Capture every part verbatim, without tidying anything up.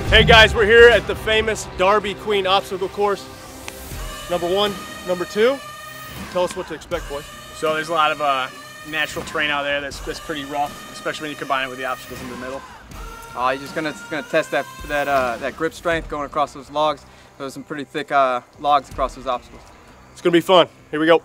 Hey guys, we're here at the famous Darby Queen obstacle course. Number one, number two. Tell us what to expect, boys. So there's a lot of uh, natural terrain out there that's, that's pretty rough, especially when you combine it with the obstacles in the middle. Uh, you're just gonna gonna test that that uh, that grip strength going across those logs. There's some pretty thick uh, logs across those obstacles. It's gonna be fun. Here we go.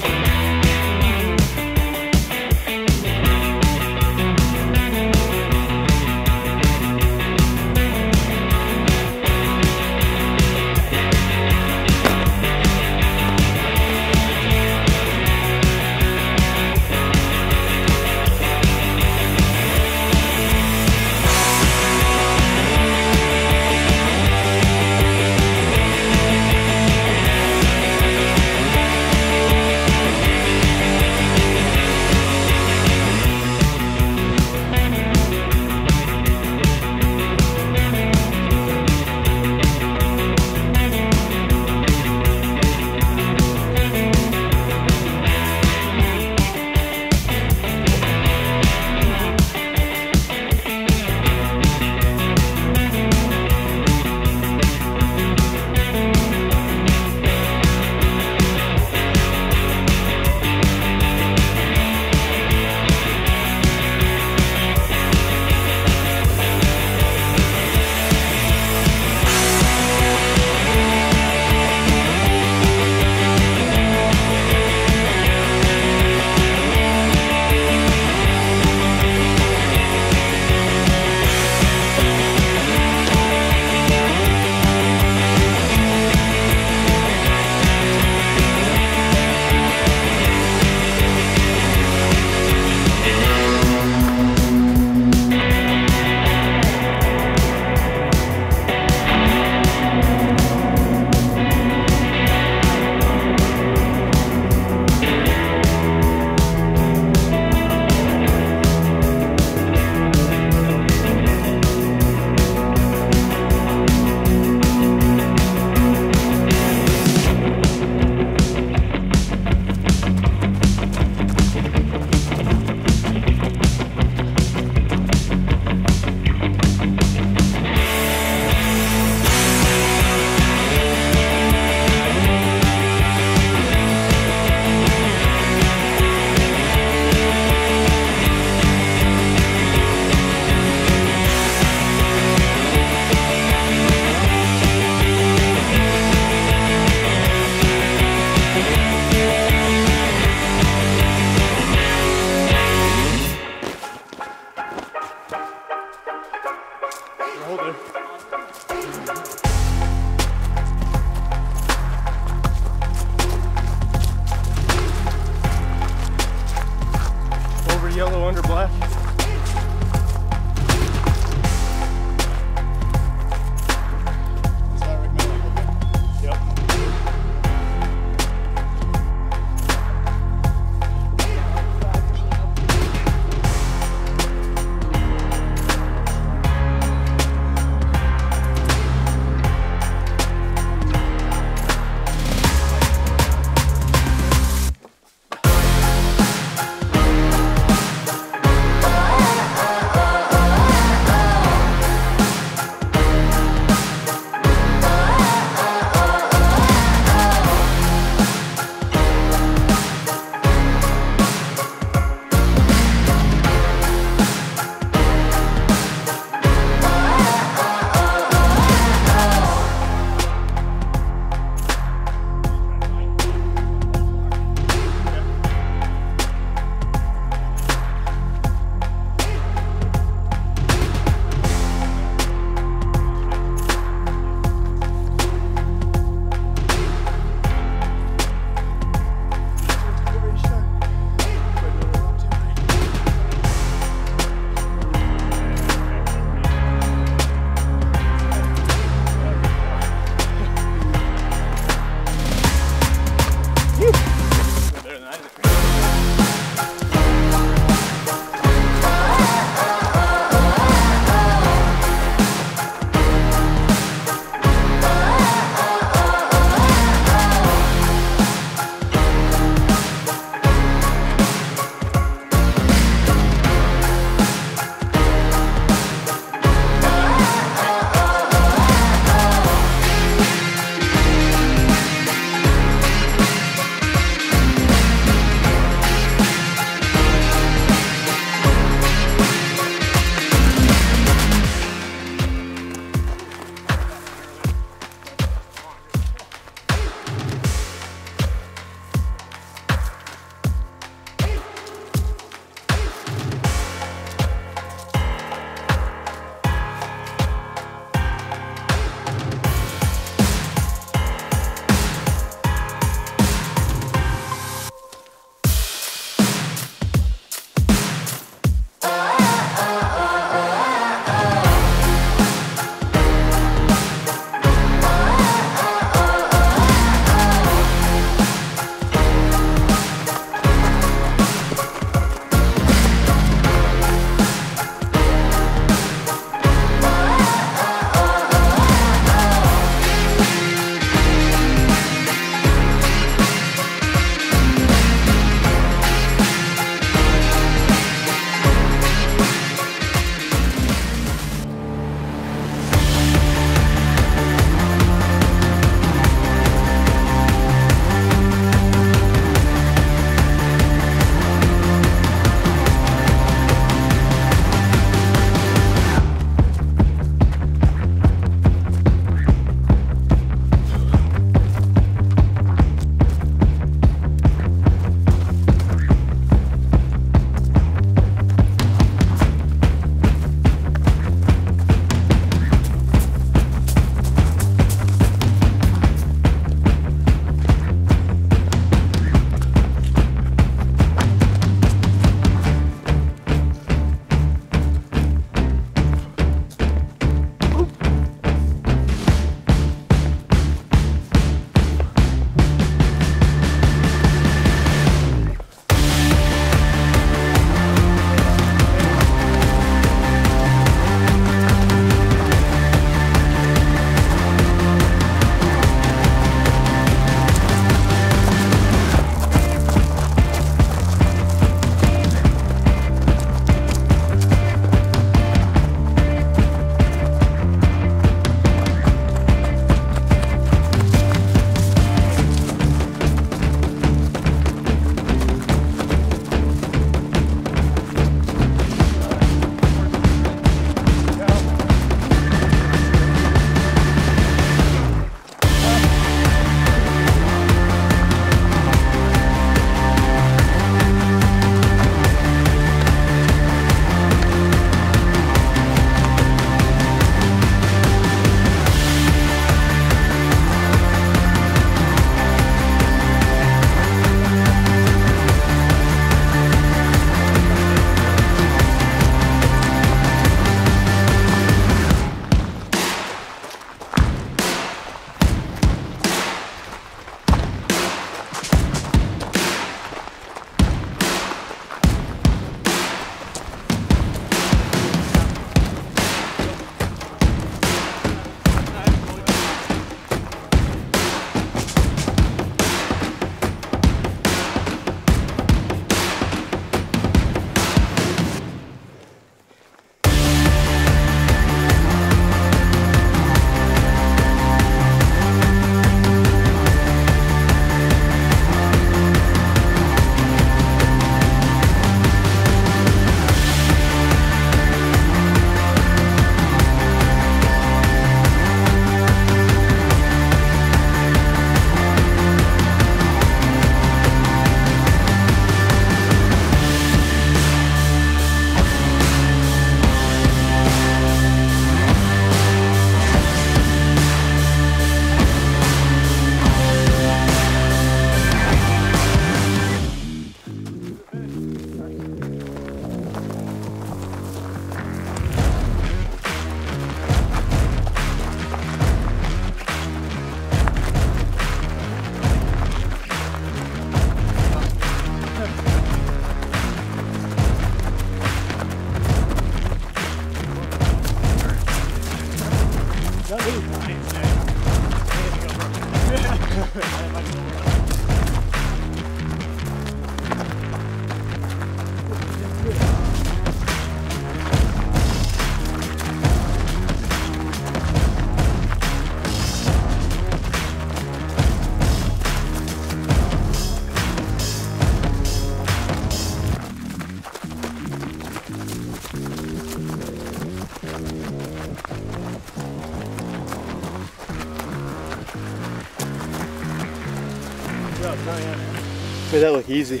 Made that look easy.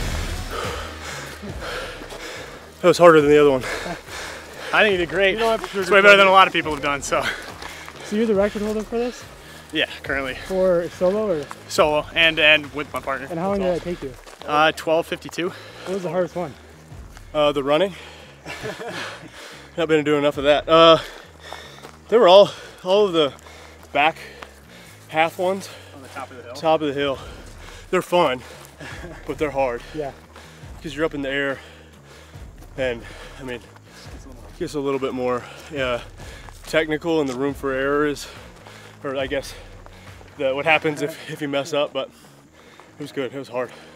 That was harder than the other one. I think you did great. It's way better than a lot of people have done. So. So you're the record holder for this? Yeah, currently. For solo or? Solo and and with my partner. And how long did that take you? Uh, twelve fifty-two. What was the hardest one? Uh, the running. Not been doing enough of that. Uh, they were all all of the back half ones. On the top of the hill. Top of the hill. They're fun, but they're hard. Yeah. Because you're up in the air, and I mean, it gets a little bit more uh, technical, and the room for error is, or I guess, the, what happens if, if you mess up, but it was good, it was hard.